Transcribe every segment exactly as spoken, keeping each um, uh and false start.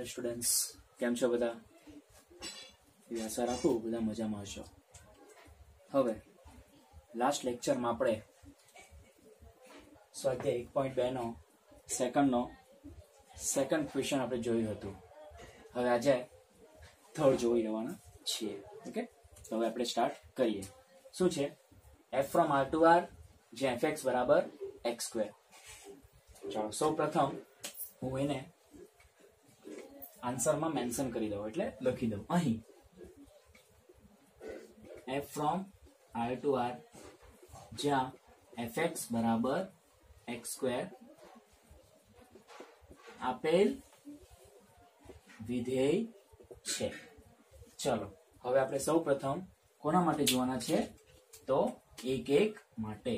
Hello students, કેમ છો બધા? એવી આશા રાખું બધા મજામાં હશો. હવે લાસ્ટ લેક્ચરમાં આપણે સ્વાધ્યાય એક પોઈન્ટ બે નો સેકન્ડનો સેકન્ડ ક્વેશ્ચન આપણે જોયું હતું. હવે આજે થર્ડ જોઈ લેવાના છીએ. ઓકે, તો હવે આપણે સ્ટાર્ટ કરીએ. શું છે? F from R to R જે એફ એક્સ બરાબર એક્સ સ્ક્વેર. ચાલો સૌ પ્રથમ હું એને આન્સરમાં મેન્શન કરી દઉં, એટલે લખી દઉં અહીં F from R to R જ્યાં એફ એક્સ બરાબર એક્સ સ્ક્વેર આપેલ વિધેય છે. ચલો હવે આપણે સૌ પ્રથમ કોના માટે જોવાના છે? તો એક એક માટે.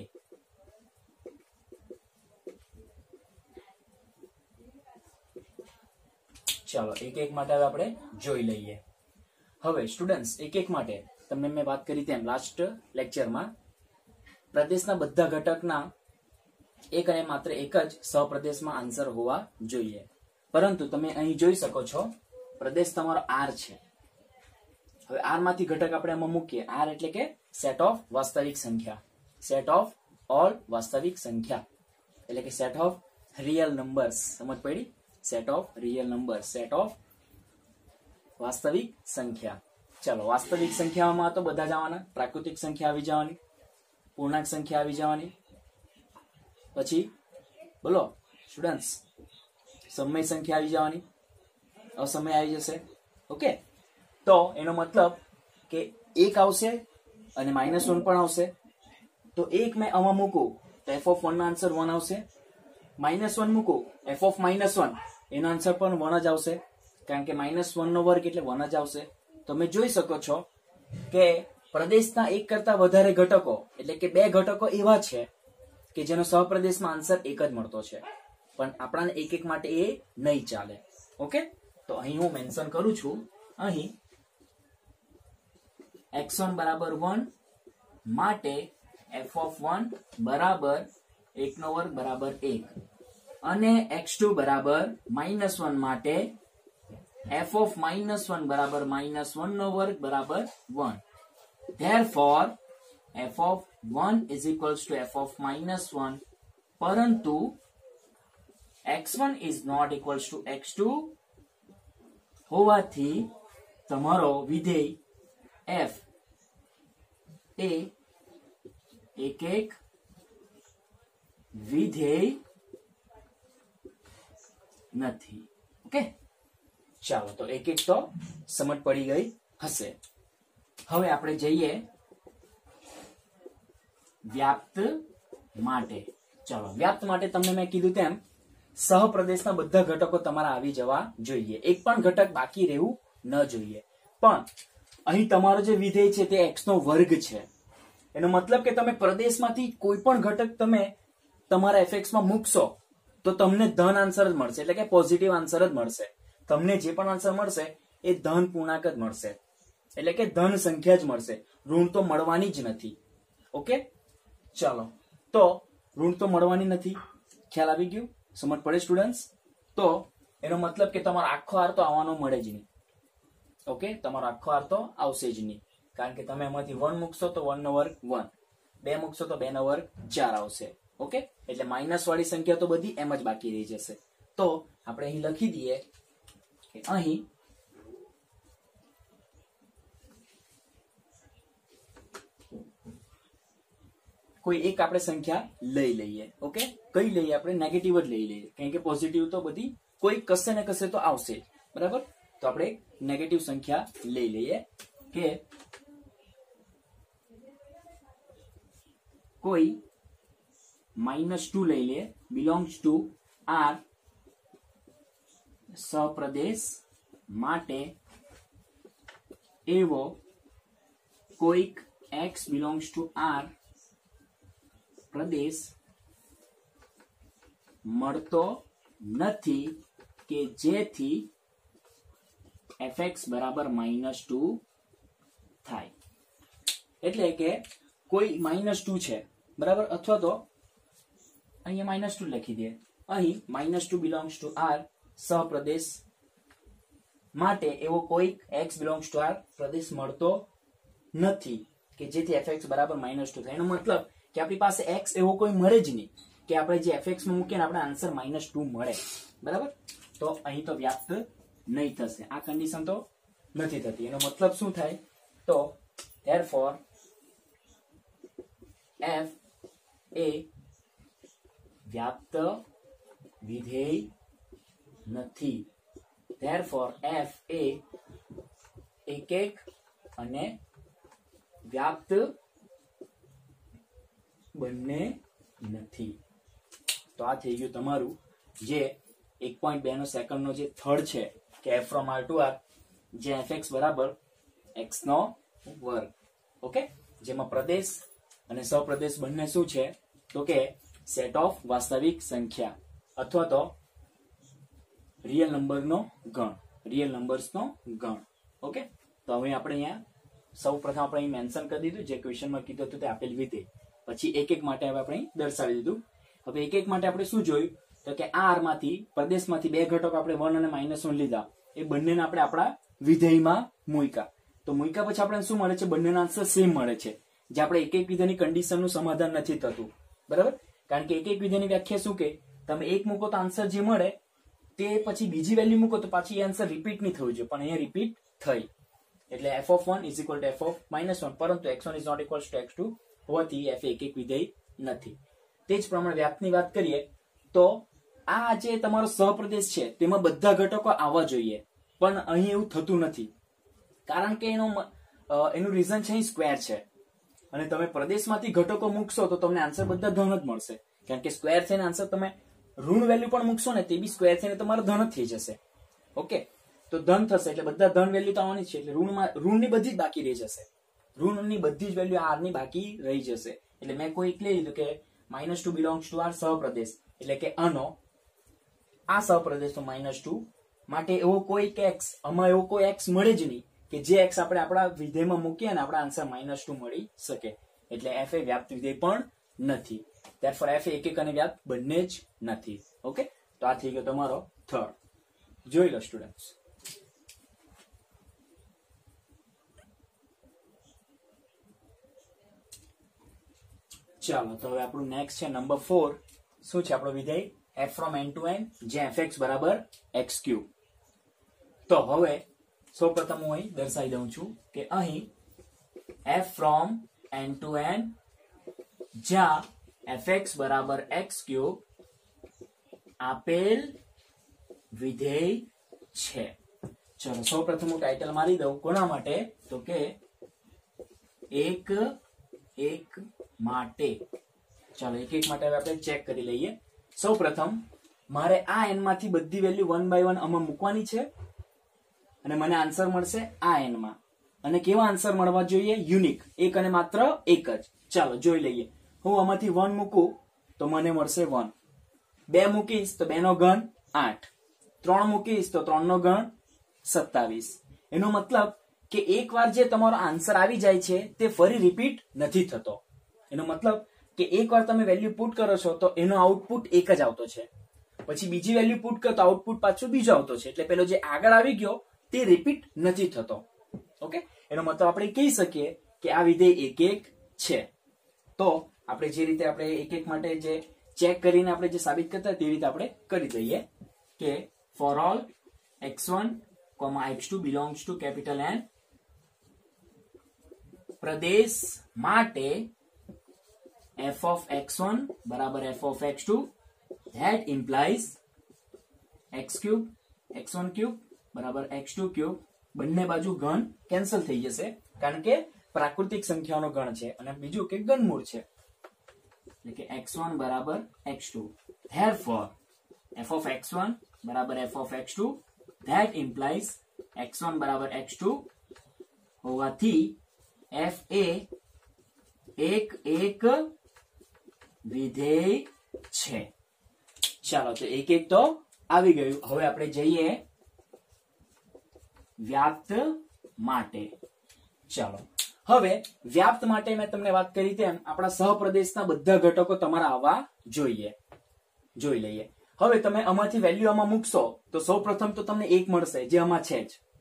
ચાલો એક એક માટે હવે આપણે જોઈ લઈએ. હવે સ્ટુડન્ટ્સ, એક એક માટે તમને મેં વાત કરી તેમ લાસ્ટ લેક્ચરમાં પ્રદેશના બધા ઘટકના એક અને માત્ર એક જ સહપ્રદેશમાં આન્સર હોવા જોઈએ. પરંતુ તમે અહીં જોઈ શકો છો પ્રદેશ તમારો આર છે. હવે આર માંથી ઘટક આપણે એમાં મૂકીએ. આર એટલે કે સેટ ઓફ વાસ્તવિક સંખ્યા, સેટ ઓફ ઓલ વાસ્તવિક સંખ્યા, એટલે કે સેટ ઓફ રિયલ નંબર્સ. સમજ પડી? Set of real number, set of વાસ્તવિક સંખ્યા. ચાલો વાસ્તવિક સંખ્યામાં તો બધા જવાના. પ્રાકૃતિક સંખ્યા આવી જવાની, પૂર્ણાંક સંખ્યા આવી જવાની, પછી બોલો સ્ટુડન્ટ્સ સમય સંખ્યા આવી જવાની, અસમય આવી જશે. ઓકે, તો એનો મતલબ કે એક આવશે અને માઇનસ વન પણ આવશે. તો એક મેં આમાં મૂકું તો એફ ઓફ વન નો આન્સર વન આવશે. માઇનસ વન મૂકું એફ ઓફ માઇનસ વન એનો આન્સર પણ વન જ આવશે, કારણ કે માઇનસ વન નો વર્ગ એટલે વન જ આવશે. તમે જોઈ શકો છો કે પ્રદેશના એક કરતા વધારે ઘટકો એટલે કે બે ઘટકો એવા છે કે જેનો સહપ્રદેશમાં આન્સર એક જ મળતો છે, પણ આપણાને એક એક માટે એ નહીં ચાલે. ઓકે, તો અહીં હું મેન્શન કરું છું, અહીં એક્સ વન બરાબર વન માટે એફ ઓફ વન બરાબર એક નો વર્ગ બરાબર એક અને એક્સ ટુ બરાબર માઇનસ વન માટે એફ ઓફ માઇનસ વન બરાબર માઇનસ વન નો વર્ગ બરાબર one. Therefore, f of one is equals to f of minus one, પરંતુ x one is not equals to x two હોવાથી તમારો વિધેય f એ એક એક વિધેય નથી. ઓકે, ચાલો તો એક એક તો સમજ પડી ગઈ હશે. હવે આપણે જઈએ વ્યાપ્ત માટે. ચાલો વ્યાપ્ત માટે તમને મેં કીધું તેમ સહપ્રદેશના બધા ઘટકો તમારા આવી જવા જોઈએ, એક પણ ઘટક બાકી રહેવું ન જોઈએ. પણ અહીં તમારો જે વિધેય છે તે x નો વર્ગ છે. એનો મતલબ કે તમે પ્રદેશમાંથી કોઈ પણ ઘટક તમે તમારા એફ માં મૂકશો તો તમને ધન આન્સર જ મળશે, એટલે કે પોઝિટિવ આન્સર જ મળશે. તમને જે પણ આન્સર મળશે એ ધન પૂર્ણાંક જ મળશે, એટલે કે ધન સંખ્યા જ મળશે. ઋણ તો મળવાની જ નથી. ઓકે, ચાલો તો ઋણ તો મળવાની નથી. ખ્યાલ આવી ગયું? સમજ પડે સ્ટુડન્ટ્સ? તો એનો મતલબ કે તમારો આખો હાર તો આવવાનો મળે જ નહીં. ઓકે, તમારો આખો હાર તો આવશે જ નહીં, કારણ કે તમે એમાંથી વન મૂકશો તો વન નો વર્ગ વન, બે મૂકશો તો બે નો વર્ગ ચાર આવશે. ઓકે, એટલે માઇનસ વાળી સંખ્યા તો બધી એમ જ બાકી રહી જશે. તો આપણે અહીં લખી દઈએ કે અહીં કોઈ એક આપણે સંખ્યા લઈ લઈએ. ઓકે, કઈ લઈએ? આપણે નેગેટિવ જ લઈ લઈએ, કારણ કે પોઝિટિવ તો બધી કોઈ કશે ને કશે તો આવશે જ. બરાબર, તો આપણે નેગેટિવ સંખ્યા લઈ લઈએ કે કોઈ માઇનસ ટુ લઈ લે, બિલોંગ્સ ટુ આર સહપ્રદેશ માટે એવો કોઈક એક્સ બિલોંગ્સ ટુ આર પ્રદેશ મળતો નથી કે જેથી એફ એક્સ બરાબર માઇનસ ટુ થાય. એટલે કે કોઈ માઇનસ ટુ છે, બરાબર, અથવા તો અહીંયા માઇનસ ટુ લખી દે. અહીં minus two belongs to R સહપ્રદેશ માટે એવો કોઈ x બિલોંગ્સ ટુ આર પ્રદેશ મળતો નથી કે જેથી fx બરાબર માઇનસ ટુ થાય. એનો મતલબ કે આપણી પાસે x એવો કોઈ મળે જ નહીં કે આપણે જે fx માં મૂકીએ આપણે આન્સર માઇનસ ટુ મળે. બરાબર, તો અહીં તો વ્યાપ્ત નહીં થશે. આ કન્ડિશન તો નથી થતી. એનો મતલબ શું થાય? તો therefore f એ વ્યાપ્ત વિધેય નથી. therefore f એ એકક અને વ્યાપ્ત બંને નથી. તો આ થઈ ગયું તમારું જે એક પોઈન્ટ બે નો સેકન્ડ નો જે થર્ડ છે કે f from r to r જે fx બરાબર x નો વર્ગ. ઓકે, જેમાં પ્રદેશ અને સપ્રદેશ બંને શું છે? તો કે સેટ ઓફ વાસ્તવિક સંખ્યા અથવા તો રિયલ નંબર નો ગણ, રિયલ નંબર્સ નો ગણ. ઓકે, તો હવે આપણે અહીંયા સૌ પ્રથમ આપણે અહીં મેન્શન કરી દીધું જે ક્વેશ્ચનમાં કીધું હતું તે આપેલ વિધેય. પછી એક એક માટે હવે આપણે દર્શાવી દીધું. હવે એક એક માટે આપણે શું જોયું? તો કે આ આર માંથી પ્રદેશમાંથી બે ઘટકો આપણે વન અને માઇનસ વન લીધા, એ બંનેને આપણે આપણા વિધેયમાં મૂક્યા. તો મૂક્યા પછી આપણે શું મળે છે? બંનેના આન્સર સેમ મળે છે. જે આપણે એક એક વિધેયની કન્ડિશનનું સમાધાન નથી થતું. બરાબર, કારણ કે એક એક વિધેયની વ્યાખ્યા શું કે તમે એક મૂકો તો આન્સર જે મળે તે પછી બીજી વેલ્યુ મૂકો તો પાછી આન્સર રિપીટ નહીં થવું જોઈએ, પણ અહીંયા રિપીટ થઈ. એટલે f of one is equal to f of minus one, પરંતુ x one is not equal to x two હોવાથી f એક એક વિધેય નથી. તે જ પ્રમાણે વ્યાપ્તની વાત કરીએ તો આ જે તમારો સહપ્રદેશ છે તેમાં બધા ઘટકો આવવા જોઈએ, પણ અહીં એવું થતું નથી. કારણ કે એનો એનું રીઝન છે અહીં સ્ક્વેર છે, અને તમે પ્રદેશમાંથી ઘટકો મૂકશો તો તમને આન્સર બધા ધન જ મળશે. કારણ કે સ્ક્વેર થઈને આન્સર તમે ઋણ વેલ્યુ પણ મૂકશો ને તે બી સ્ક્વેર થઈને તમારો ધન જ થઈ જશે. ઓકે, તો ધન થશે એટલે બધા ધન વેલ્યુ તો આવવાની છે, એટલે ઋણમાં ઋણની બધી જ બાકી રહી જશે. ઋણની બધી જ વેલ્યુ આર ની બાકી રહી જશે. એટલે મેં કોઈ લઈ લીધું કે minus two belongs to R સહપ્રદેશ, એટલે કે આનો આ સહપ્રદેશ તો માઇનસ ટુ માટે એવો કોઈ એક્સ, આમાં એવો કોઈ એક્સ મળે જ નહીં કે જે એક્સ આપણે આપણા વિધેયમાં મૂકીએ ને આપણા આન્સર માઇનસ ટુ મળી શકે. એટલે એફ એ વ્યાપ્ત વિધેય પણ નથી. therefore f એકક અને વ્યાપ્ત બંને જ નથી. ઓકે, તો આ થઈ ગયો તમારો થર્ડ. જોઈ લો સ્ટુડન્ટ્સ. ચાલો, તો હવે આપણું નેક્સ્ટ છે નંબર ફોર. શું છે આપણો વિધેય? f from n to n જે fx બરાબર x ક્યુબ. તો હવે સૌપ્રથમ હું અહીં દર્શાવી દઉં છું કે અહીં f from n to n જ્યાં fx બરાબર x ક્યુબ આપેલ વિધેય છે. ચલો સૌપ્રથમ હું ટાઇટલ મારી દઉં. કોના માટે? તો કે એક એક માટે. ચાલો એક એક માટે હવે આપણે ચેક કરી લઈએ. સૌ પ્રથમ મારે આ એન માંથી બધી વેલ્યુ વન બાય વન આમાં મૂકવાની છે અને મને આન્સર મળશે આ એન માં. અને કેવા આન્સર મળવા જોઈએ? યુનિક, એક અને માત્ર એક જ. ચાલો જોઈ લઈએ. હું આમાંથી વન મૂકું તો મને મળશે વન, બે મૂકીશ તો બે નો ઘન આઠ, ત્રણ મૂકીશ તો ત્રણ નો ઘન સત્તાવીસ. એનો મતલબ કે એક વાર જે તમારો આન્સર આવી જાય છે તે ફરી રિપીટ નથી થતો. એનો મતલબ કે એક વાર તમે વેલ્યુ પુટ કરો છો તો એનો આઉટપુટ એક જ આવતો છે, પછી બીજી વેલ્યુ પુટ કરો તો આઉટપુટ પાછું બીજો આવતો છે. એટલે પેલો જે આગળ આવી ગયો તે રિપીટ નથી થતો. ઓકે, એનો મતલબ આપણે કહી શકીએ કે આ વિધેય એક એક છે. તો આપણે જે રીતે આપણે એક એક માટે જે ચેક કરીને આપણે જે સાબિત કરતા તે રીતે આપણે કરી દઈએ કે for all x one, x two belongs to capital N પ્રદેશ માટે f of x one બરાબર f of x two that implies x cube x one cube બરાબર x two cube. બંને બાજુ ઘન કેન્સલ થઈ જશે કારણ કે પ્રાકૃતિક સંખ્યાઓનો ગણ છે અને બીજું કે ઘનમૂળ છે. એટલે કે x one બરાબર x two. therefore f of x one બરાબર f of x two that implies x one બરાબર x two હોવાથી f એ એક એક વિધેય છે. ચાલો તો એક એક તો આવી ગયું. હવે આપણે જઈએ વ્યાપ્ત માટે. ચાલો હવે વ્યાપ્ત માટે મેં તમને વાત કરી તેમ આપણા સહપ્રદેશના બધા ઘટકો તમારા આવવા જોઈએ. જોઈ લઈએ. હવે તમે આમાંથી વેલ્યુ આમાં મૂકશો તો સૌ પ્રથમ તો તમને એક મળશે જે આમાં છે જ.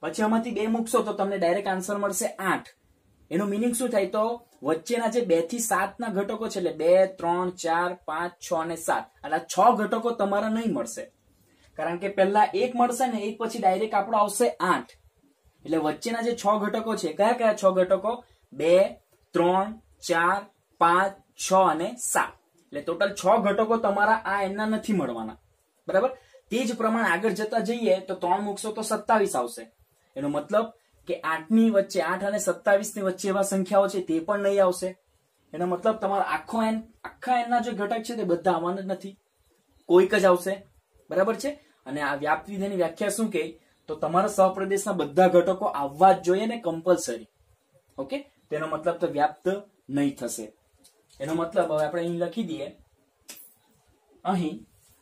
પછી આમાંથી બે મૂકશો તો તમને ડાયરેક્ટ આન્સર મળશે આઠ. એનું મિનિંગ શું થાય? તો વચ્ચેના જે બે થી સાત ના ઘટકો છે, એટલે બે, ત્રણ, ચાર, પાંચ, છ અને સાત, એટલે છ ઘટકો તમારા નહીં મળશે. કારણ કે પહેલા એક મળશે ને, એક પછી ડાયરેક્ટ આપણો આવશે આઠ. એટલે વચ્ચેના જે છ ઘટકો છે, કયા કયા છ ઘટકો? બે, ત્રણ, ચાર, પાંચ, છ અને સાત. એટલે ટોટલ છ ઘટકો તમારા આ એના નથી મળવાના. બરાબર? તે જ પ્રમાણે આગળ જતા જઈએ તો ત્રણ મૂકશો તો સત્તાવીસ આવશે. એનો મતલબ કે આઠ ની વચ્ચે, આઠ અને સત્તાવીસ ની વચ્ચે એવા સંખ્યાઓ છે તે પણ નહીં આવશે. એનો મતલબ તમારો આખો એન, આખા એનના જે ઘટક છે તે બધા આવવાના જ નથી, કોઈક જ આવશે. બરાબર છે? અને આ વ્યાપ્ત વિધેયની વ્યાખ્યા શું કહે? તો તમારા સહપ્રદેશના બધા ઘટકો આવવા જ જોઈએ ને, કમ્પલસરી. ઓકે, તેનો મતલબ તો વ્યાપ્ત નહીં થશે. એનો મતલબ હવે આપણે અહીં લખી દઈએ, અહીં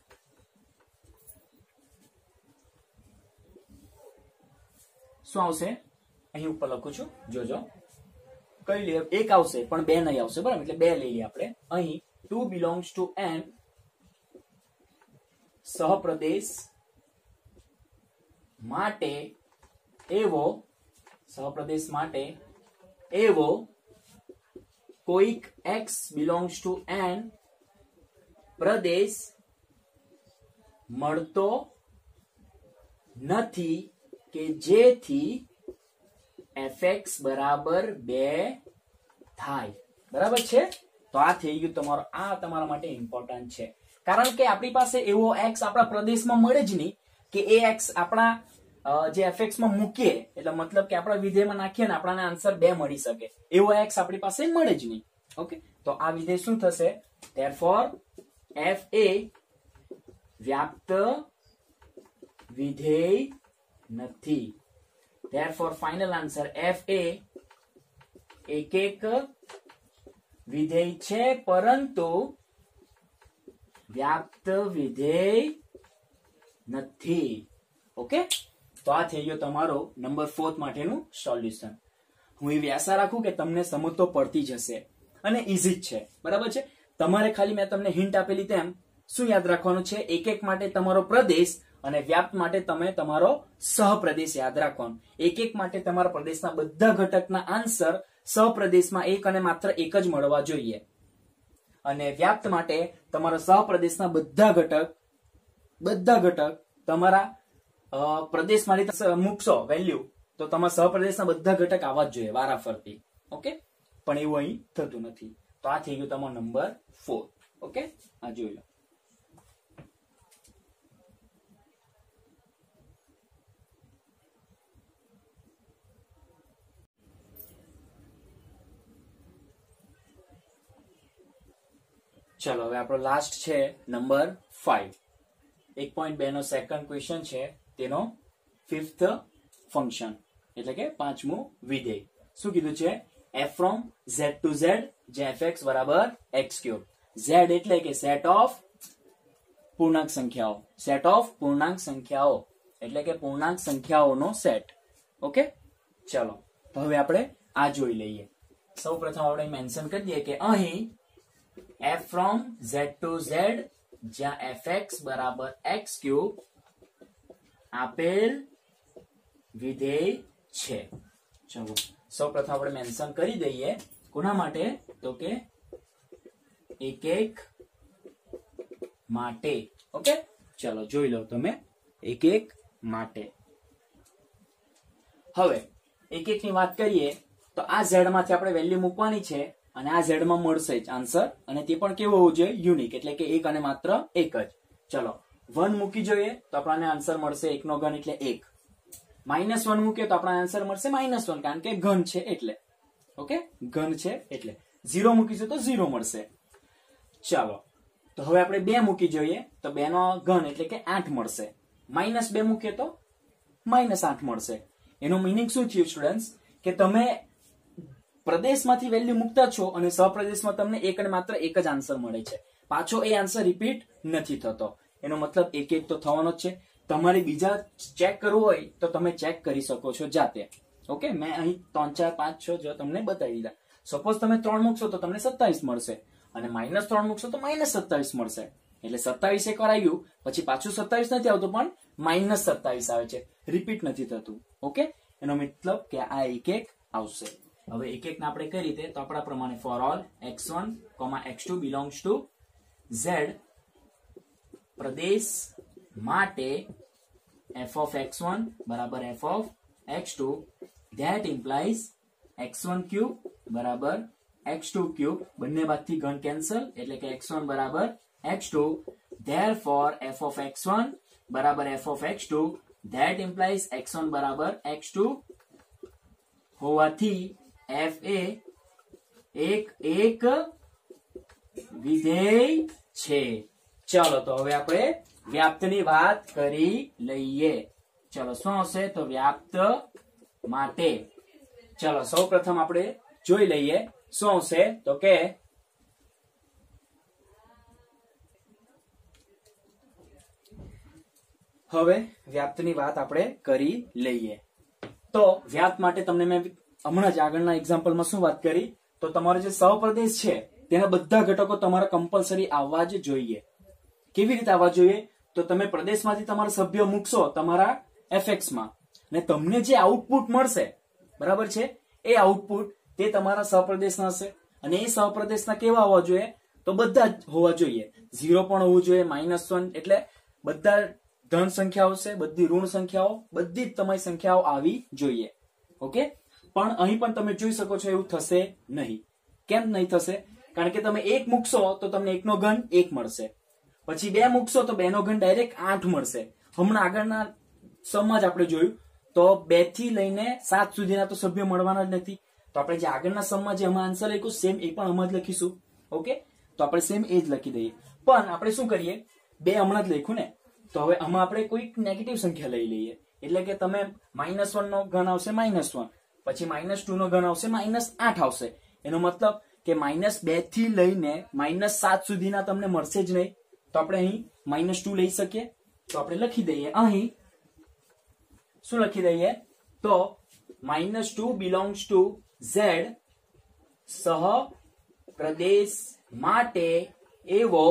શું આવશે? અહીં ઉપર લખું છું, જોજો. કઈ લઈએ? એક આવશે પણ બે નહીં આવશે. બરાબર? એટલે બે લઈ લઈએ આપણે. અહીં ટુ બિલોંગ્સ ટુ એન સહપ્રદેશ માટે એવો, સહપ્રદેશ માટે એવો કોઈક એક્સ બિલોંગ્સ ટુ એન પ્રદેશ મળતો નથી કે જેથી એફ બરાબર બે થાય. બરાબર છે? તો આ થઈ ગયું તમારો, આ તમારા માટે ઇમ્પોર્ટન્ટ છે. કારણ કે આપણી પાસે એવો એક્સ આપણા પ્રદેશમાં મળે જ નહીં કે એ એક્સ આપણા જે એફ માં મૂકીએ, એટલે મતલબ કે આપણા વિધેયમાં નાખીએ ને આપણને આન્સર બે મળી શકે. એવો એક્સ આપણી પાસે મળે જ નહીં. ઓકે, તો આ વિધેય શું થશે? therefore એફ એ વ્યાપ્ત વિધેય નથી. therefore ફાઇનલ આન્સર એફ એ એક એક વિધેય છે પરંતુ વ્યાપ્ત વિધેય નથી. ઓકે, તો આ થઈ ગયો તમારો નંબર ફોર્થ માટેનું સોલ્યુશન. હું એવી આશા રાખું કે તમને સમજ તો પડતી જશે અને ઈઝી જ છે. બરાબર છે? તમારે ખાલી મેં તમને હિન્ટ આપેલી તેમ શું યાદ રાખવાનું છે? એક એક માટે તમારો પ્રદેશ અને વ્યાપ્ત માટે તમે તમારો સહપ્રદેશ યાદ રાખવાનો. એક એક માટે તમારા પ્રદેશના બધા ઘટકના આન્સર સહપ્રદેશમાં એક અને માત્ર એક જ મળવા જોઈએ. અને વ્યાપ્ત માટે તમારા સહપ્રદેશના બધા ઘટક, બધા ઘટક તમારા પ્રદેશમાંથી મૂકશો વેલ્યુ, તો તમારા સહપ્રદેશના બધા ઘટક આવવા જ જોઈએ વારાફરતી. ઓકે, પણ એવું અહીં થતું નથી. તો આ થઈ ગયું તમારો નંબર ફોર. ઓકે, આ જોઈ લો. ચલો હવે આપણો લાસ્ટ છે નંબર ફાઈવ. એક પોઈન્ટ બે નો સેકન્ડ ક્વેશ્ચન છે, તેનો ફિફ્થ ફંક્શન એટલે કે પાંચમું વિધેય. શું કીધું છે? F from Z to Z જે એફ એક્સ બરાબર એક્સ ક્યુબ. ઝેડ એટલે કે સેટ ઓફ પૂર્ણાંક સંખ્યાઓ, સેટ ઓફ પૂર્ણાંક સંખ્યાઓ એટલે કે પૂર્ણાંક સંખ્યાઓનો સેટ. ઓકે, ચલો તો હવે આપણે આ જોઈ લઈએ. સૌ પ્રથમ આપણે મેન્શન કરી દઈએ કે અહીં F from Z to Z જ્યાં એફ એક્સ બરાબર એક્સ ક્યુબ આપેલ વિધેય છે. ચલો સૌ પ્રથમ આપણે મેન્શન કરી દઈએ કોના માટે? તો કે એક એક માટે. ઓકે, ચલો જોઈ લો તમે, એક એક માટે. હવે એક એક ની વાત કરીએ તો આ ઝેડ માંથી આપણે વેલ્યુ મૂકવાની છે અને આ ઝેડ માં મળશે જ આન્સર, અને તે પણ કેવો હોવું જોઈએ? યુનિક, એટલે કે એક અને માત્ર એક જ. ચલો વન મૂકી જોઈએ તો આપણને આન્સર મળશે એક નો ઘન એટલે એક. માઇનસ વન મૂકીએ તો આપણને આન્સર મળશે માઇનસ વન, કારણ કે ઘન છે એટલે. ઓકે, ઘન છે એટલે. ઝીરો મૂકીશું તો ઝીરો મળશે. ચાલો તો હવે આપણે બે મૂકી જોઈએ તો બે નો ઘન એટલે કે આઠ મળશે. માઇનસ બે મૂકીએ તો માઇનસ આઠ મળશે. એનું મિનિંગ શું થયું સ્ટુડન્ટ્સ? કે તમે પ્રદેશમાંથી વેલ્યુ મૂકતા છો અને સહપ્રદેશમાં તમને એક અને માત્ર એક જ આન્સર મળે છે. પાછો એ આન્સર રિપીટ નથી થતો. એનો મતલબ એક એક તો થવાનો જ છે. તમારે બીજા ચેક કરવું હોય તો તમે ચેક કરી શકો છો જાતે. ઓકે, મેં અહીં ત્રણ ચાર પાંચ છ જો તમને બતાવી દીધા. સપોઝ તમે ત્રણ મૂકશો તો તમને સત્તાવીસ મળશે અને માઇનસ ત્રણ મૂકશો તો માઇનસ સત્તાવીસ મળશે. એટલે સત્તાવીસ એક વાર આવ્યું પછી પાછું સત્તાવીસ નથી આવતું પણ માઇનસ સત્તાવીસ આવે છે, રિપીટ નથી થતું. ઓકે, એનો મતલબ કે આ એકક આવશે. હવે એકકને આપણે કઈ રીતે, તો આપણા પ્રમાણે for all x one, x two belongs to Z પ્રદેશ માટે f of એક્સ વન બરાબર f of X two that implies X one cube બરાબર એક્સ ટુ ક્યુબ, બંને બાજુથી ગણ કેન્સલ એટલે કે એક્સ વન બરાબર X two, therefore f of X one બરાબર f of X two that implies X one બરાબર એક્સ ટુ હોવાથી f એ એક એક વિધેય છે. ચલો તો હવે આપણે વ્યાપ્તની વાત કરી લઈએ. ચલો શું હશે, તો વ્યાપ્ત માટે ચલો સૌ પ્રથમ આપણે જોઈ લઈએ શું હશે, તો કે હવે વ્યાપ્તની વાત આપણે કરી લઈએ. તો વ્યાપ્ત માટે તમને મેં હમણાં જ આગળના એક્ઝામ્પલમાં શું વાત કરી, તો તમારો જે સહપ્રદેશ છે તેના બધા ઘટકો તમારા કમ્પલસરી આવવા જ જોઈએ. કેવી રીતે આવવા જોઈએ, તો તમે પ્રદેશમાંથી તમારા સભ્યો મૂકશો તમારા એફએક્સ માં, ને તમને જે આઉટપુટ મળશે બરાબર છે, એ આઉટપુટ તે તમારા સહપ્રદેશના હશે. અને એ સહપ્રદેશના કેવા હોવા જોઈએ, તો બધા જ હોવા જોઈએ. ઝીરો પણ હોવું જોઈએ, માઇનસ વન, એટલે બધા ધન સંખ્યાઓ છે, બધી ઋણ સંખ્યાઓ, બધી જ તમારી સંખ્યાઓ આવી જોઈએ. ઓકે, પણ અહીં પણ તમે જોઈ શકો છો એવું થશે નહીં. કેમ નહીં થશે, કારણ કે તમે એક મૂકશો તો તમને એકનો ઘન એક મળશે, પછી બે મૂકશો તો બે નો ઘન ડાયરેક્ટ આઠ મળશે. હમણાં આગળના સમમાં જ આપણે જોયું તો બે થી લઈને સાત સુધીના તો સભ્યો મળવાના જ નથી. તો આપણે જે આગળના સમમાં જે હમણાં આન્સર લખ્યું સેમ એ પણ હમણાં જ લખીશું. ઓકે, તો આપણે સેમ એ જ લખી દઈએ. પણ આપણે શું કરીએ, બે હમણાં જ લખ્યું ને, તો હવે આમાં આપણે કોઈક નેગેટિવ સંખ્યા લઈ લઈએ. એટલે કે તમે માઇનસ વન નો ઘન આવશે માઇનસ વન, પછી માઇનસ ટુ નો ઘન આવશે માઇનસ આઠ આવશે. એનો મતલબ કે માઇનસ બે થી લઈને માઇનસ સાત સુધીના તમને મળશે જ નહીં. તો આપણે અહીં માઇનસ ટુ લઈ શકીએ. તો આપણે લખી દઈએ અહીં શું લખી દઈએ, તો minus two belongs to Z સહ પ્રદેશ માટે એવો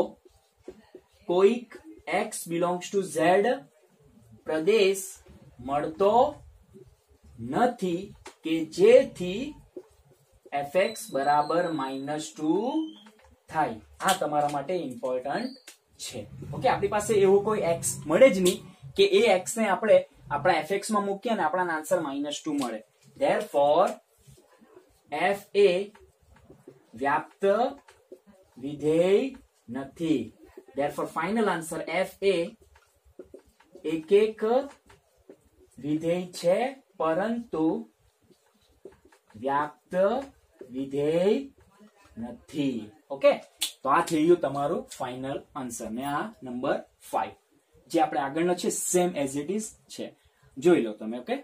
કોઈક એક્સ બિલોંગ્સ ટુ ઝેડ પ્રદેશ મળતો નથી કે જેથી એફએક્સ બરાબર માઇનસ ટુ થાય. આ તમારા માટે ઇમ્પોર્ટન્ટ છે. ઓકે, આપણી પાસે એવો કોઈ એક્સ મળે જ નહીં કે એ એક્સ ને આપણે આપણા એફએક્સ માં મૂકીએ અને આપણા આન્સર માઇનસ ટુ મળે. ધેરફોર એફ એ વ્યાપ્ત વિધેય નથી. ધેરફોર ફાઇનલ આન્સર એફ એ એક એક વિધેય છે પરંતુ વ્યાપ્ત વિધેય નથી. ઓકે, તો આ થઈ ગયું તમારું ફાઇનલ આન્સર. ને આ નંબર ફાઈવ જે આપણે આગળનો છે સેમ એઝ ઇટ ઇઝ છે, જોઈ લો તમે. ઓકે,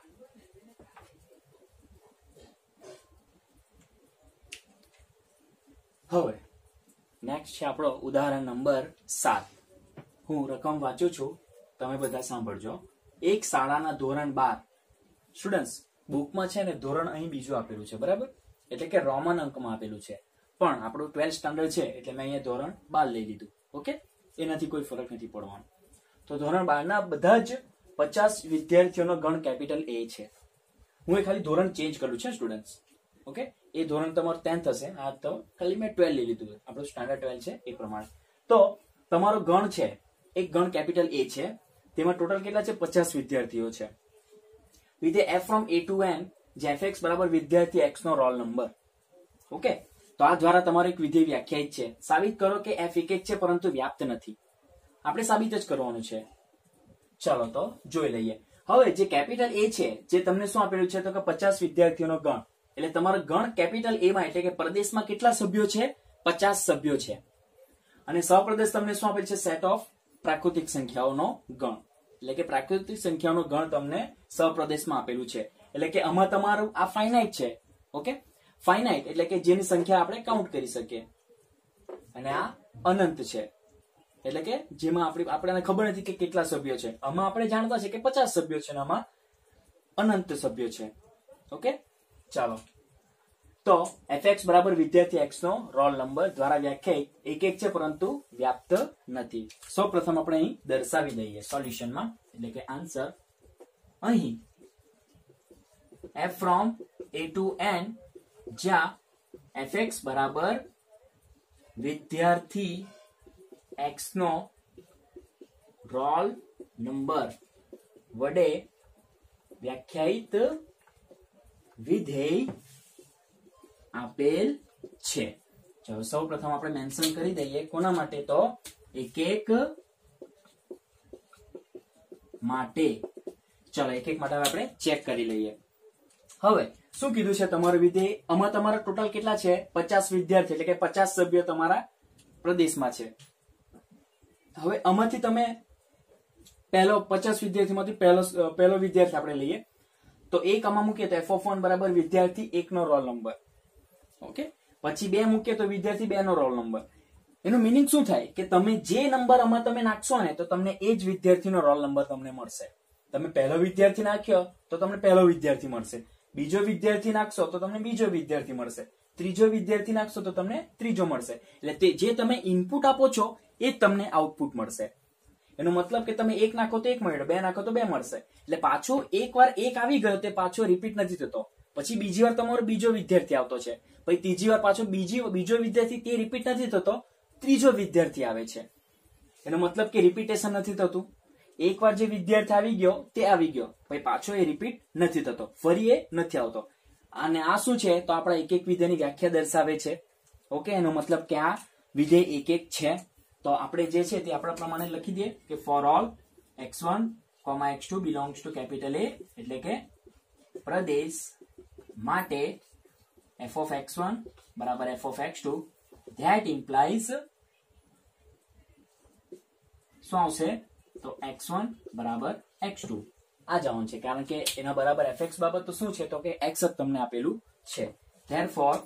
હવે નેક્સ્ટ છે આપણો ઉદાહરણ નંબર સાત. હું રકમ વાંચું છું, તમે બધા સાંભળજો. એક શાળાના ધોરણ બાર સ્ટુડન્ટ્સ, બુકમાં છે ને ધોરણ અહીં બીજું આપેલું છે બરાબર, એટલે કે રોમન અંકમાં આપેલું છે, પણ આપણું ટ્વેલ્થ સ્ટાન્ડર્ડ છે એટલે મેં અહીંયા ધોરણ બાર લઈ લીધું. ઓકે, એનાથી કોઈ ફરક નથી પડવાનો. તો ધોરણ બાર ના બધા જ પચાસ વિદ્યાર્થીઓનો ગણ કેપિટલ એ છે. હું એ ખાલી ધોરણ ચેન્જ કર્યું છે સ્ટુડન્ટ્સ. ઓકે, એ ધોરણ તમારું ટેન્થ હશે, આ તો ખાલી મેં ટ્વેલ્વ લઈ લીધું, આપણું સ્ટાન્ડર્ડ ટ્વેલ્વ છે એ પ્રમાણે. તો તમારો ગણ છે, એક ગણ કેપિટલ એ છે, તેમાં ટોટલ કેટલા છે, પચાસ વિદ્યાર્થીઓ છે. વિધેય F from A to N જે એફ એક્સ બરાબર વિદ્યાર્થી એક્સ નો રોલ નંબર. ઓકે, તો આ દ્વારા તમારો એક વિધેય વ્યાખ્યાયિત છે. સાબિત કરો કે એફ એક એક છે પરંતુ વ્યાપ્ત નથી. આપણે સાબિત જ કરવાનું છે. ચાલો તો જોઈ લઈએ. હવે જે કેપિટલ એ છે, જે તમને શું આપેલું છે, તો કે પચાસ વિદ્યાર્થીઓનો ગણ. એટલે તમારો ગણ કેપિટલ એ માં એટલે કે પ્રદેશમાં કેટલા સભ્યો છે, પચાસ સભ્યો છે. અને સહપ્રદેશ તમને શું આપેલ છે, સેટ ઓફ પ્રાકૃતિક સંખ્યાઓનો ગણ. એટલે કે પ્રાકૃતિક સંખ્યાઓનો ગણ તમને સહપ્રદેશમાં આપેલું છે. એટલે કે આમાં તમારું આ ફાઇનાઇટ છે. ઓકે, ફાઇનાઇટ એટલે કે જેની સંખ્યા આપણે કાઉન્ટ કરી શકીએ. અને આ અનંત છે, એટલે કે જેમાં આપણી આપણને ખબર નથી કે કેટલા સભ્યો છે. આમાં આપણે જાણતા છે કે પચાસ સભ્યો છે, આમાં અનંત સભ્યો છે. ઓકે, ચાલો તો એફએક્સ બરાબર વિદ્યાર્થી એક્સ નો રોલ નંબર દ્વારા વ્યાખ્યાયિત એક એક છે પરંતુ વ્યાપ્ત નથી. સૌપ્રથમ આપણે અહીં દર્શાવી દઈએ સોલ્યુશનમાં, એટલે કે આન્સર અહીં F from A to N, જ્યાં એફ એક્સ બરાબર વિદ્યાર્થી એક્સ નો રોલ નંબર વડે વ્યાખ્યાયિત વિધેય આપેલ છે. ચલો સૌ પ્રથમ આપણે મેન્શન કરી દઈએ કોના માટે, તો એક એક માટે. ચલો એક એક માટે આપણે ચેક કરી લઈએ. હવે શું કીધું છે તમારું વિધેય? આમાં તમારા ટોટલ કેટલા છે? પચાસ વિદ્યાર્થી, એટલે કે પચાસ સભ્યો તમારા પ્રદેશમાં છે. હવે આમાંથી તમે પહેલો પચાસ વિદ્યાર્થીમાંથી પહેલો પહેલો વિદ્યાર્થી આપણે લઈએ તો એક આમાં મૂકીએ તો એફ ઓફ વન બરાબર વિદ્યાર્થી એક નો રોલ નંબર. ઓકે, પછી બે મૂકીએ તો વિદ્યાર્થી બે નો રોલ નંબર. એનું મિનિંગ શું થાય કે તમે જે નંબર આમાં તમે નાખશો ને તો તમને એ જ વિદ્યાર્થીનો રોલ નંબર તમને મળશે. તમે પહેલો વિદ્યાર્થી નાખ્યો તો તમને પહેલો વિદ્યાર્થી મળશે, બીજો વિદ્યાર્થી નાખશો તો તમને બીજો વિદ્યાર્થી મળશે, ત્રીજો વિદ્યાર્થી નાખશો તો તમને ત્રીજો મળશે. એટલે તે જે તમે ઇનપુટ આપો છો એ જ તમને આઉટપુટ મળશે. એનો મતલબ કે તમે એક નાખો તો એક મળ્યો, બે નાખો તો બે મળશે. એટલે પાછો એક વાર એક આવી ગયો તે પાછો રિપીટ નથી થતો. પછી બીજી વાર તમારો બીજો વિદ્યાર્થી આવતો છે, પછી ત્રીજી વાર પાછો બીજી બીજો વિદ્યાર્થી તે રિપીટ નથી થતો, ત્રીજો વિદ્યાર્થી આવે છે. એનો મતલબ કે રિપીટેશન નથી થતું. એક વાર જે વિદ્યાર્થી આવી ગયો તે આવી ગયો, પછી પાછો એ રિપીટ નથી થતો, ફરી એ નથી આવતો. અને આ શું છે તો આપણા એક એક વિધેયની વ્યાખ્યા દર્શાવે છે. ઓકે, એનો મતલબ કે આ વિધેય એક એક છે. તો આપણે જે છે તે આપણા પ્રમાણે લખી દઈએ કે for all x one comma X two belongs to capital A, એટલે કે પ્રદેશ માટે એફ ઓફ એક્સ વન બરાબર F of X two, that implies શું આવશે તો એક્સ વન બરાબર એક્સ ટુ આ જવાનું છે, કારણ કે એના બરાબર એફ એક્સ બાબત તો શું છે તો કે એક્સ જ તમને આપેલું છે. Therefore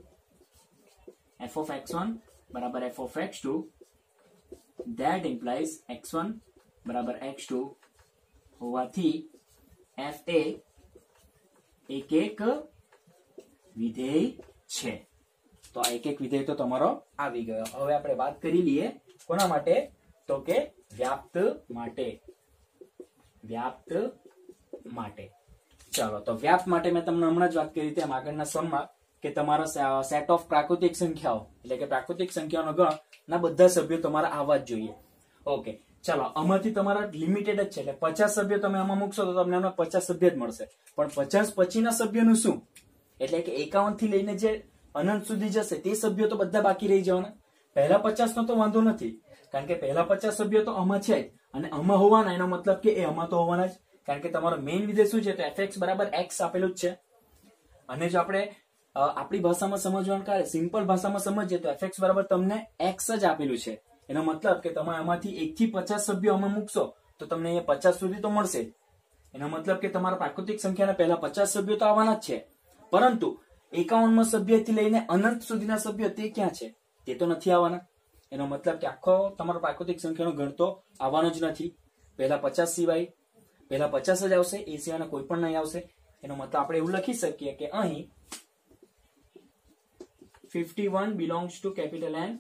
F of X one બરાબર F of X two, that implies X one બરાબર એક્સ ટુ હોવાથી f એ એક એક વિધેય છે. તો આ એક એક વિધેય તો તમારો આવી ગયો. હવે આપણે વાત કરી લઈએ કોના માટે, તો કે વ્યાપ્ત માટે. વ્યાપ્ત માટે ચાલો, તો વ્યાપ્ત માટે મેં તમને હમણાં જ વાત કરી તેમ આગળના સમમાં કે તમારો સેટ ઓફ પ્રાકૃતિક સંખ્યાઓ એટલે કે પ્રાકૃતિક સંખ્યાનો ગણ ના બધા સભ્યો તમારા આવવા જ જોઈએ. ઓકે, ચાલો આમાંથી તમારા લિમિટેડ જ છે, એટલે પચાસ સભ્યો તમે આમાં મૂકશો તો તમને આમાં પચાસ સભ્ય જ મળશે. પણ પચાસ પછીના સભ્યોનું શું, એટલે કે એકાવન થી લઈને જે અનંત સુધી જશે તે સભ્યો તો બધા બાકી રહી જવાના. પહેલા પચાસ નો તો વાંધો નથી, કારણ કે પહેલા પચાસ સભ્યો તો આમાં છે જ, અને આમાં હોવાના એનો મતલબ કે એ આમાં તો હોવાના જ, કારણ કે તમારો મેઇન વિધેય શું છે તો એફ એક્સ બરાબર એક્સ આપેલું જ છે. અને જો આપણે આપણી ભાષામાં સમજવાનું કાઢે, સિમ્પલ ભાષામાં સમજીએ તો એફ એક્સ બરાબર તમને એક્સ જ આપેલું છે. એનો મતલબ કે તમે આમાંથી એક થી પચાસ સભ્યો આમાં મૂકશો તો તમને અહીંયા પચાસ સુધી તો મળશે. એનો મતલબ કે તમારા પ્રાકૃતિક સંખ્યાના પહેલા પચાસ સભ્યો તો આવવાના જ છે, પરંતુ એકાવનમાં સભ્યથી લઈને અનંત સુધીના સભ્યો તે ક્યાં છે, તે તો નથી આવવાના. એનો મતલબ કે આખો તમારો પ્રાકૃતિક સંખ્યાનો ગણ તો આવવાનો જ નથી. પહેલા પચાસ સિવાય પહેલા પચાસ જ આવશે, એ સિવાયના કોઈ પણ નહીં આવશે. એનો મતલબ આપણે એવું લખી શકીએ કે અહીં fifty one belongs to capital N,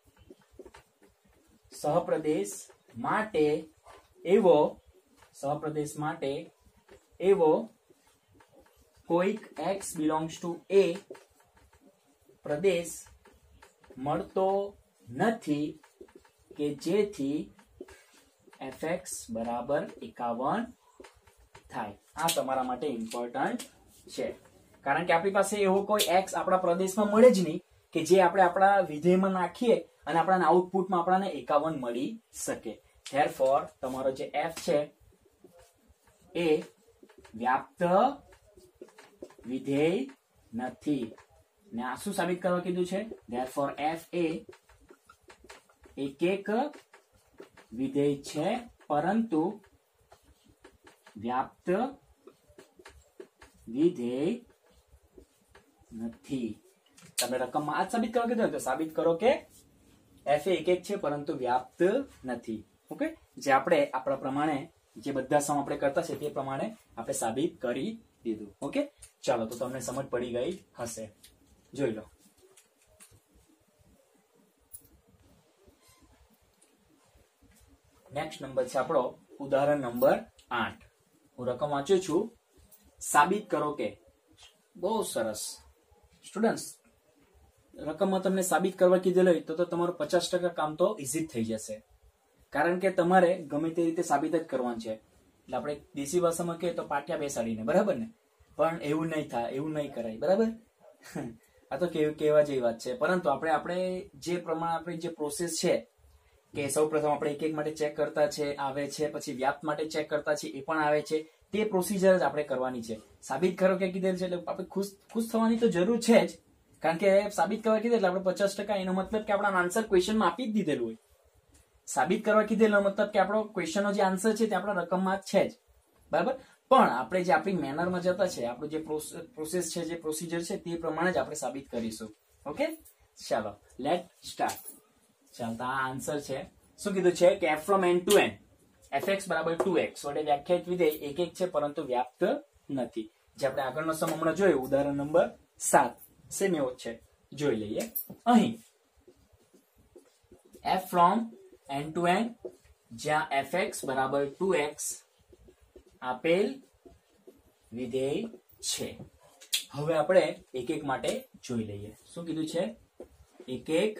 સહપ્રદેશ માટે એવો સહપ્રદેશ માટે એવો કોઈક x belongs to a પ્રદેશ મળતો નથી કે જેથી fx બરાબર એકાવન થાય. આ તમારા માટે ઇમ્પોર્ટન્ટ છે, કારણ કે આપણી પાસે એવો કોઈ x આપણા પ્રદેશમાં મળે જ નહીં કે જે આપણે આપણા વિધેયમાં નાખીએ અને આપણા આઉટપુટમાં આપણને એકાવન મળી શકે. ધેરફોર તમારો જે f છે એ વ્યાપ્ત વિધેય નથી. ને આ શું સાબિત કરવા કીધું છે? ધેરફોર f એ એક એક વિધેય છે પરંતુ વ્યાપ્ત વિધેય નથી. તમે રકમમાં આ સાબિત કરવા કીધું તો સાબિત કરો કે f એક એક છે પરંતુ વ્યાપ્ત નથી. ઓકે, જે આપણે આપણા પ્રમાણે જે બધા સમ આપણે કરતા છે તે પ્રમાણે આપણે સાબિત કરી દીધું. ઓકે, ચાલો તો તમને સમજ પડી ગઈ હશે. જોઈ લો. નેક્સ્ટ નંબર છે આપણો ઉદાહરણ નંબર આઠ. હું રકમ વાંચું છું. સાબિત કરો કે બહુ સરસ સ્ટુડન્ટ્સ, રકમમાં તમને સાબિત કરવા કીધેલું હોય તો તો તમારું પચાસ ટકા કામ તો ઇઝી થઈ જશે, કારણ કે તમારે ગમે તે રીતે સાબિત જ કરવાનું છે. એટલે આપણે દેશી ભાષામાં કહીએ તો પાટિયા બેસાડીને, બરાબર ને? પણ એવું નહીં થાય, એવું નહીં કરાય, બરાબર? આ તો કેવું કહેવા જેવી વાત છે. પરંતુ આપણે આપણે જે પ્રમાણે આપણી જે પ્રોસેસ છે કે સૌ પ્રથમ આપણે એક એક માટે ચેક કરતા છે આવે છે, પછી વ્યાપ્ત માટે ચેક કરતા છે એ પણ આવે છે, તે પ્રોસિજર જ આપણે કરવાની છે. સાબિત કરો કે કીધેલ છે એટલે આપણે ખુશ ખુશ થવાની તો જરૂર છે જ, કારણ કે સાબિત કરવા કીધે એટલે આપણે પચાસ ટકા, એનો મતલબ કે આપણા આન્સર ક્વેશ્ચનમાં આપી જ દીધેલું હોય. સાબિત કરવા કીધેલો મતલબ કે આપણો ક્વેશ્ચનનો જે આન્સર છે તે આપણા રકમમાં જ છે જ, બરાબર? પણ આપણે જે આપણી મેનરમાં જતા છે, આપણું જે પ્રોસેસ છે, જે પ્રોસિજર છે, તે પ્રમાણે જ આપણે સાબિત કરીશું. ઓકે, ચાલો લેટ સ્ટાર્ટ. ચાલો, આ આન્સર છે. શું કીધું છે કે F from N to N F x બરાબર ટુ એક્સ વડે વ્યાખ્યાયિત વિધેય એક એક છે પરંતુ વ્યાપ્ત નથી. જે આપણે આગળનો સમ હમણાં જોયું, ઉદાહરણ નંબર સાત, સેમ એવો છે, જોઈ લઈએ. અહીં F from N to N જ્યાં એફ એક્સ બરાબર ટુ એક્સ આપેલ વિધેય છે. હવે આપણે એક એક માટે જોઈ લઈએ. શું કીધું છે? એક એક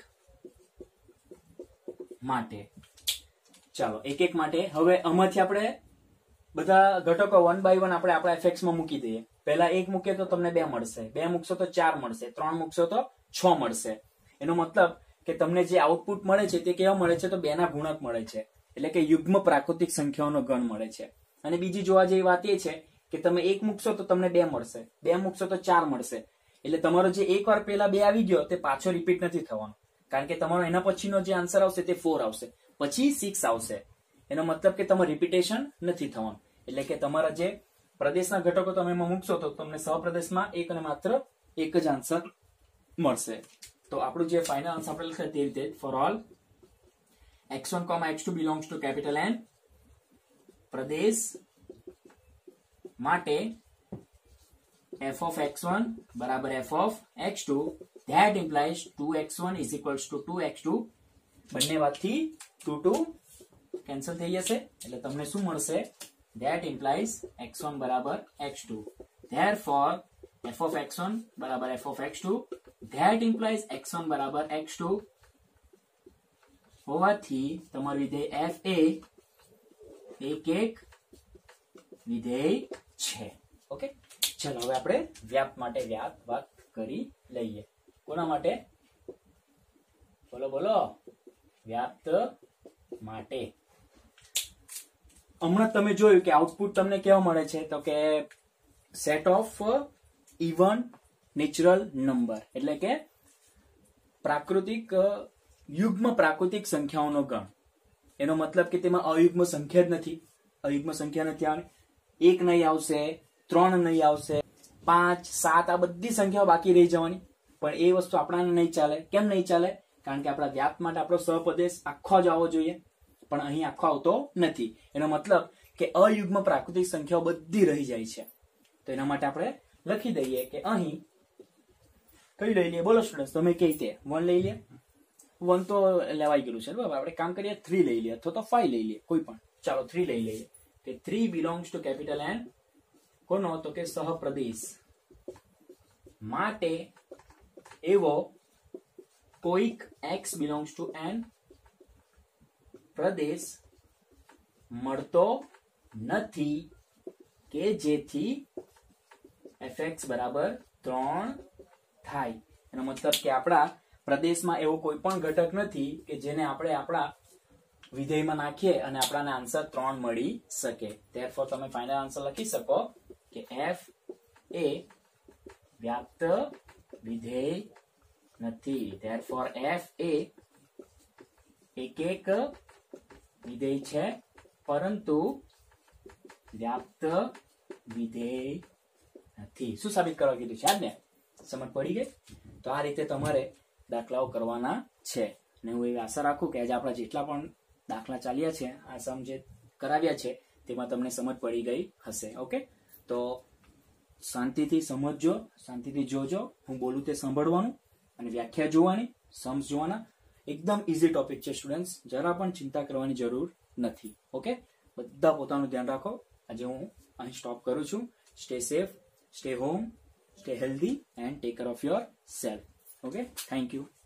માટે. ચાલો એક એક માટે હવે આમાંથી આપણે બધા ઘટકો વન બાય વન આપણે આપણા એફએક્સ માં મૂકી દઈએ. પહેલા એક મૂકીએ તો તમને બે મળશે, બે મૂકશો તો ચાર મળશે, ત્રણ મૂકશો તો છ મળશે. એનો મતલબ કે તમને જે આઉટપુટ મળે છે તે કેવા મળે છે? તો બે ના ગુણક મળે છે, એટલે કે યુગ્મ પ્રાકૃતિક સંખ્યાઓનો ગણ મળે છે. અને બીજી જોવા જેવી વાત એ છે કે તમે એક મૂકશો તો તમને બે મળશે, બે મૂકશો તો ચાર મળશે. એટલે તમારો જે એક વાર પહેલા બે આવી ગયો તે પાછો રિપીટ નથી થવાનો, કારણ કે તમારો એના પછીનો જે આન્સર આવશે તે ફોર આવશે, પછી સિક્સ આવશે. એનો મતલબ કે તમારે રિપીટેશન નથી થવાનું. એટલે કે તમારા જે પ્રદેશના ઘટકો તમે એમાં મૂકશો તો તમને સહપ્રદેશમાં એક અને માત્ર એક જ આન્સર મળશે. તો આપણું જે ફાઇનલ આન્સર આપણે લખે તે રીતે for all x one, x two belongs to capital N, પ્રદેશ માટે f of x one બરાબર f of x two that implies two x one is equals to two x two. બંને વાતથી two two cancel થઈ જશે એટલે તમને શું મળશે? that implies x one બરાબર x two. therefore f of x one બરાબર f of x two that implies x one બરાબર x two હોવાથી તમારું વિધેય f એ એક એક વિધેય છે. ઓકે, ચલો હવે આપણે વ્યાપ્ત માટે વ્યાપ્ત વાત કરી લઈએ. કોના માટે? બોલો બોલો. વ્યાપ્ત માટે. હમણાં તમે જોયું કે આઉટપુટ તમને કેવા મળે છે? તો કે set of even natural number, એટલે કે પ્રાકૃતિક યુગ્મ પ્રાકૃતિક સંખ્યાઓનો ગણ. એનો મતલબ કે તેમાં અયુગ્મ સંખ્યા જ નથી, અયુગ્મ સંખ્યા નથી આવે, એક નહીં આવશે, ત્રણ નહીં આવશે, પાંચ, સાત, આ બધી સંખ્યાઓ બાકી રહી જવાની. પણ એ વસ્તુ આપણાને નહીં ચાલે. કેમ નહીં ચાલે? કારણ કે આપણા વ્યાપ્ત માટે આપણો સહપ્રદેશ આખો જ આવવો જોઈએ, પણ અહીં આખો આવતો નથી. એનો મતલબ કે અયુગ્મ પ્રાકૃતિક સંખ્યાઓ બધી રહી જાય છે. તો એના માટે આપણે લખી દઈએ કે અહીં કઈ લઈ લઈએ? બોલો સ્ટુડન્ટ, તમે કઈ રીતે? વન લઈ લે. વન તો લેવાઈ ગયેલું છે, બરાબર. આપણે કામ કરીએ થ્રી લઈ લઈએ અથવા તો ફાઈવ લઈ લઈએ, કોઈ પણ. ચાલો થ્રી લઈ લઈએ કે three belongs to capital N. કોનો? તો કે સહપ્રદેશ માટે એવો કોઈક x બિલોંગ્સ ટુ n પ્રદેશ મળતો નથી કે જેથી fx બરાબર ત્રણ થાય. એનો મતલબ કે આપણા પ્રદેશમાં એવો કોઈ પણ ઘટક નથી કે જેને આપણે આપણા વિધેયમાં નાખીએ અને આપણાને આન્સર ત્રણ મળી શકે. therefore તમે ફાઇનલ આન્સર લખી શકો કે f એ વ્યાપ્ત વિધેય નથી. therefore f એ એક એક વિધેય છે પરંતુ વ્યાપ્ત વિધેય નથી. શું સાબિત કરવા કીધું છે? આજને સમજ પડી ગઈ? તો આ રીતે તમારે દાખલાઓ કરવાના છે. અને હું એવી આશા રાખું કે આજે આપણા જેટલા પણ દાખલા ચાલ્યા છે, આ સમ જે કરાવ્યા છે, તેમાં તમને સમજ પડી ગઈ હશે. ઓકે, તો શાંતિથી સમજજો, શાંતિથી જોજો. હું બોલું તે સાંભળવાનું અને વ્યાખ્યા જોવાની, સમ્સ જોવાના. એકદમ ઇઝી ટોપિક છે સ્ટુડન્ટ્સ, જરા પણ ચિંતા કરવાની જરૂર નથી. ઓકે, બધા પોતાનું ધ્યાન રાખો. આજે હું અહીં સ્ટોપ કરું છું. Stay safe, stay home, Stay healthy and take care of yourself. Okay, thank you.